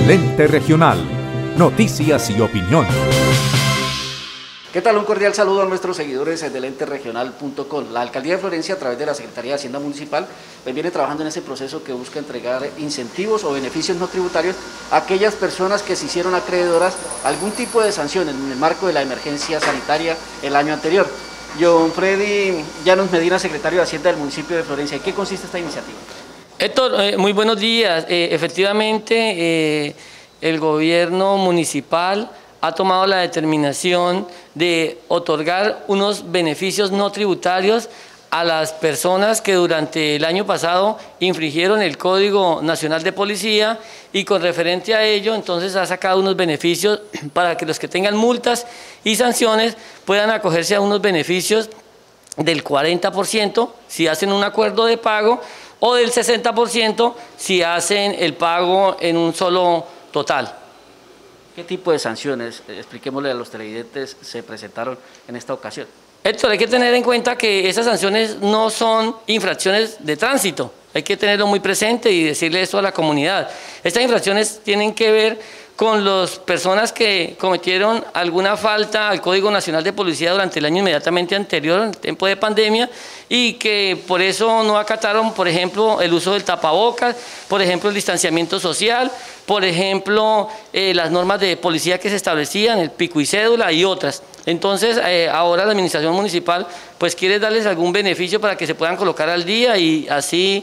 El Ente Regional. Noticias y opinión. ¿Qué tal? Un cordial saludo a nuestros seguidores del enteregional.com. La Alcaldía de Florencia, a través de la Secretaría de Hacienda Municipal, viene trabajando en ese proceso que busca entregar incentivos o beneficios no tributarios a aquellas personas que se hicieron acreedoras a algún tipo de sanción en el marco de la emergencia sanitaria el año anterior. John Freddy Llanos Medina, secretario de Hacienda del municipio de Florencia. ¿En qué consiste esta iniciativa? Héctor, muy buenos días. Efectivamente, el gobierno municipal ha tomado la determinación de otorgar unos beneficios no tributarios a las personas que durante el año pasado infringieron el Código Nacional de Policía, y con referente a ello entonces ha sacado unos beneficios para que los que tengan multas y sanciones puedan acogerse a unos beneficios del 40% si hacen un acuerdo de pago, o del 60% si hacen el pago en un solo total. ¿Qué tipo de sanciones, expliquémosle a los televidentes, se presentaron en esta ocasión? Héctor, hay que tener en cuenta que esas sanciones no son infracciones de tránsito, hay que tenerlo muy presente y decirle eso a la comunidad. Estas infracciones tienen que ver con las personas que cometieron alguna falta al Código Nacional de Policía durante el año inmediatamente anterior, en tiempo de pandemia, y que por eso no acataron, por ejemplo, el uso del tapabocas, por ejemplo, el distanciamiento social, por ejemplo, las normas de policía que se establecían, el pico y cédula y otras. Entonces, ahora la administración municipal pues quiere darles algún beneficio para que se puedan colocar al día y así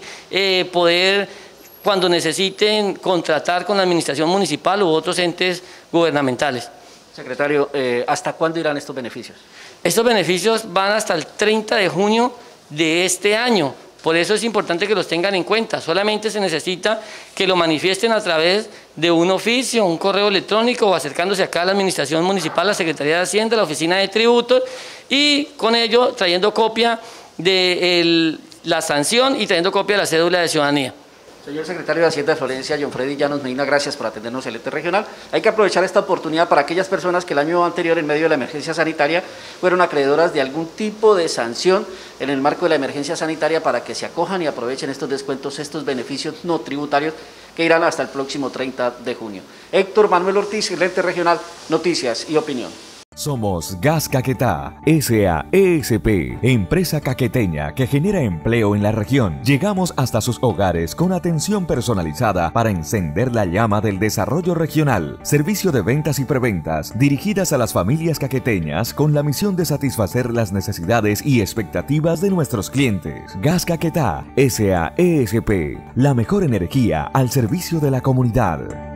poder, cuando necesiten, contratar con la administración municipal u otros entes gubernamentales. Secretario, ¿hasta cuándo irán estos beneficios? Estos beneficios van hasta el 30 de junio de este año. Por eso es importante que los tengan en cuenta. Solamente se necesita que lo manifiesten a través de un oficio, un correo electrónico, o acercándose acá a la administración municipal, a la Secretaría de Hacienda, la Oficina de Tributos, y con ello trayendo copia de la sanción y trayendo copia de la cédula de ciudadanía. Señor secretario de Hacienda de Florencia, John Freddy Llanos Medina, gracias por atendernos el ente regional. Hay que aprovechar esta oportunidad para aquellas personas que el año anterior, en medio de la emergencia sanitaria, fueron acreedoras de algún tipo de sanción en el marco de la emergencia sanitaria, para que se acojan y aprovechen estos descuentos, estos beneficios no tributarios que irán hasta el próximo 30 de junio. Héctor Manuel Ortiz, el ente regional, noticias y opinión. Somos Gas Caquetá, SAESP, empresa caqueteña que genera empleo en la región. Llegamos hasta sus hogares con atención personalizada para encender la llama del desarrollo regional. Servicio de ventas y preventas dirigidas a las familias caqueteñas con la misión de satisfacer las necesidades y expectativas de nuestros clientes. Gas Caquetá, SAESP, la mejor energía al servicio de la comunidad.